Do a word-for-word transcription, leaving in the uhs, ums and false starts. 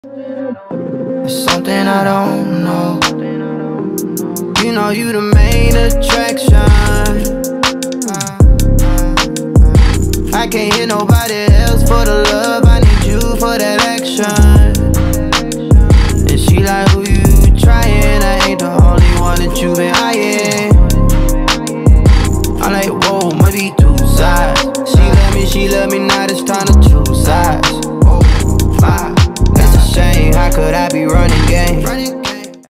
It's something I don't know. You know you the main attraction. I can't hear nobody else for the love. I need you for that action. And she like, who you trying? I ain't the only one that you been eyeing. I'm like, whoa, might be two sides. She love me, she love me, now it's time to choose sides. Oh, my, it's a shame, how could I be running game?